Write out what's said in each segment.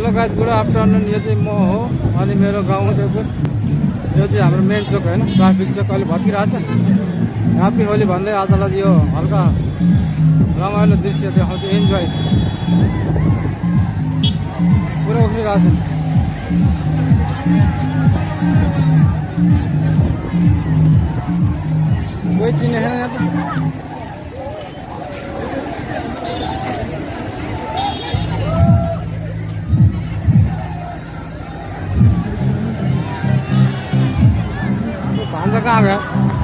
Hello guys, good afternoon. यो चाहिँ म हो अनि मेरो गाउँ देवपुर। यो चाहिँ हाम्रो मेन चोक होइन, ट्राफिक चोक अलि भत्किरहेको छ। ह्याप्पी होली भन्दै आजलाई यो हल्का रमाइलो दृश्य देखाउँछु। इन्जोय पुरा उफ्रिरहेको छ। कोही चिने छैन यहाँ त। भान्जा कहाँ गयो?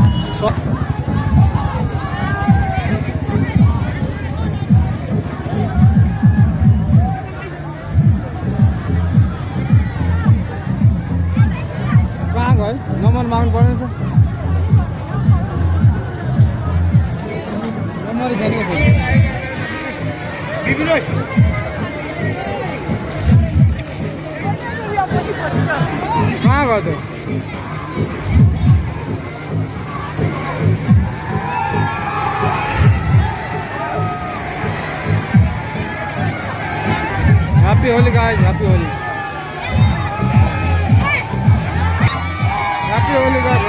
कहाँ गयो? नम्बर माग्नु पर्ने छ। नम्बर छैन कहाँ गयो त? Happy Holi guys, happy Holi. Happy Holi guys.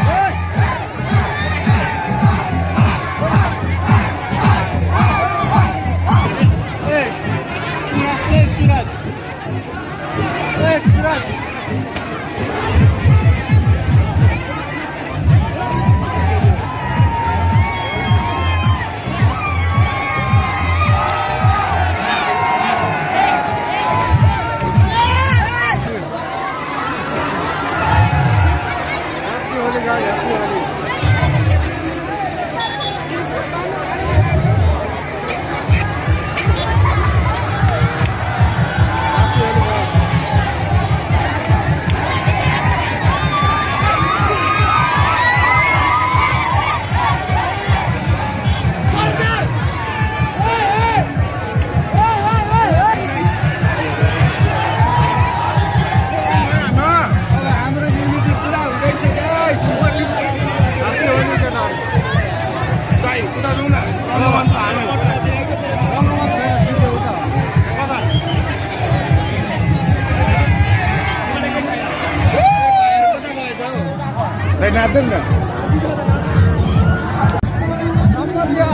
Hey, Suraj. Hey, Suraj. Natin na. Number ya.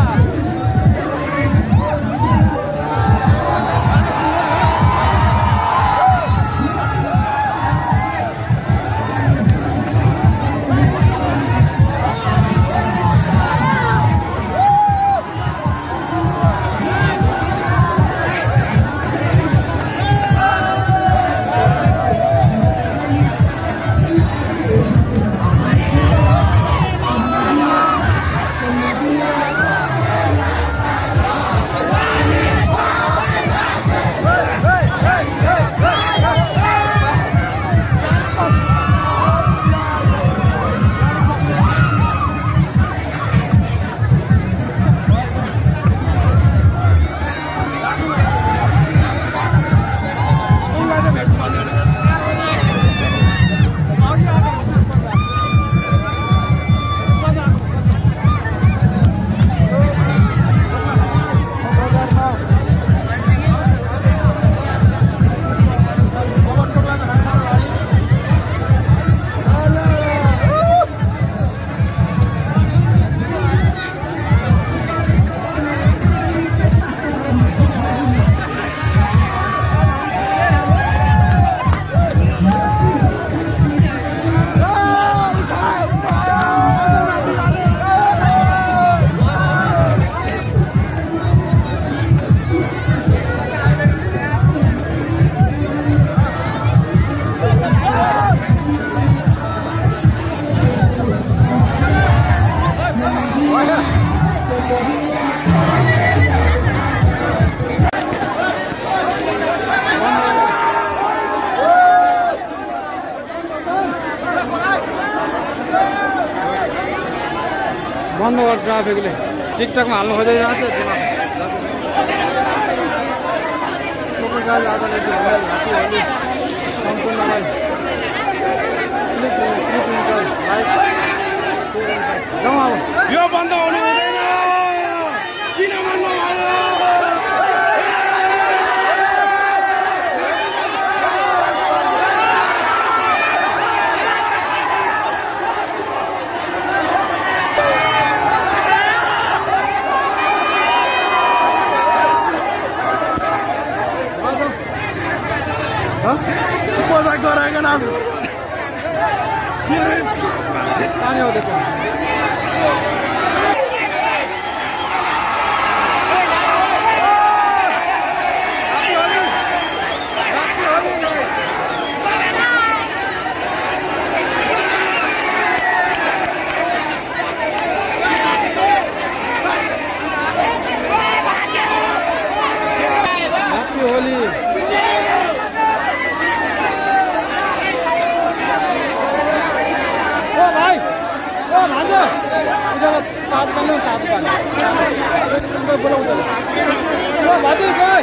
बन्द गर्छ ट्राफिकले। टिकटकमा हाल्नु खोजिरहेको थियो। सम्पूर्णलाई यो बन्द हुनु हुँदैन। किन बन्द भयो? Essa coranga na... पानी हो देखो होली ओ भाई ओ भांजे इधर बात कर लो साथ में तुमको बोलो उधर ओ भाभी कोई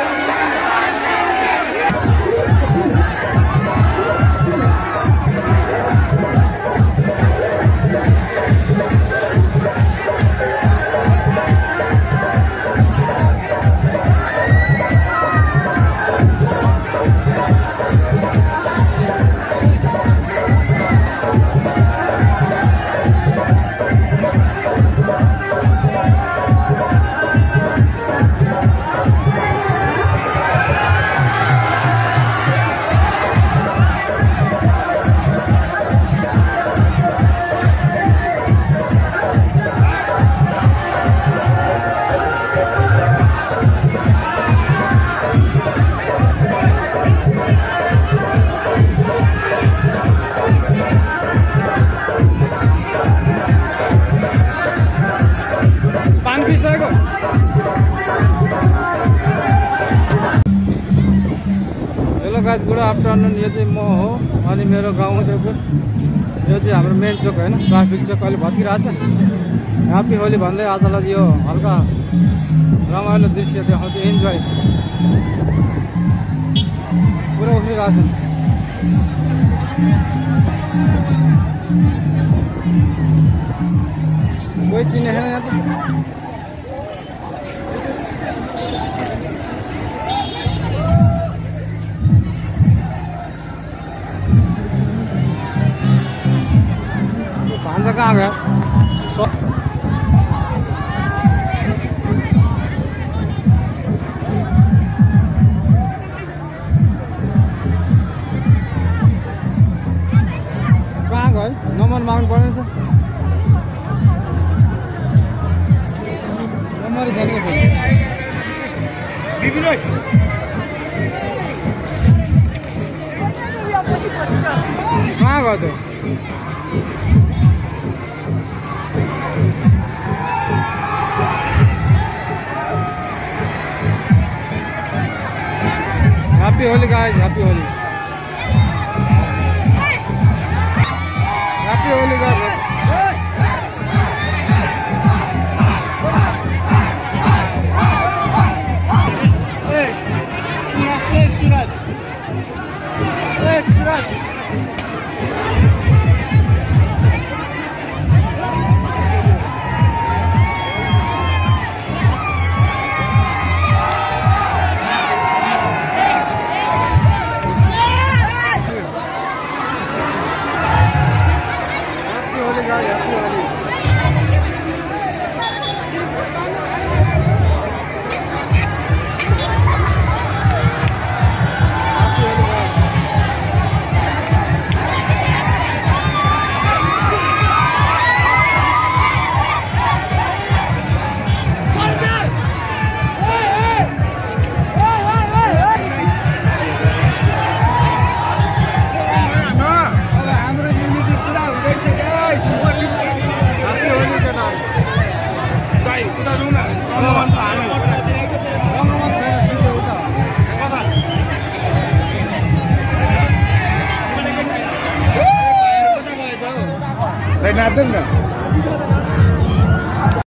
हेलो गाइस गुड आफ्टरनुन यो चाहिँ म हो अनि मेरो गाउँ देवपुर यो चाहिँ हाम्रो मेन चोक हैन ट्राफिक चोक अहिले भत्किरहेछ ह्यापी होली भन्दै आजलाई यो हल्का रमाइलो दृश्य देखाउँछ इन्जोय पुरा उठिरहेछ कोही चिने छैन यहाँ त भान्जा कहाँ गयो कहाँ गयो नम्बर माग्नु पर्ने छ नम्बरै छैन कहाँ गयो त Happy Holi guys, happy Holi. Happy Holi guys. Hey, Suraj. Hey, Suraj. Natin na.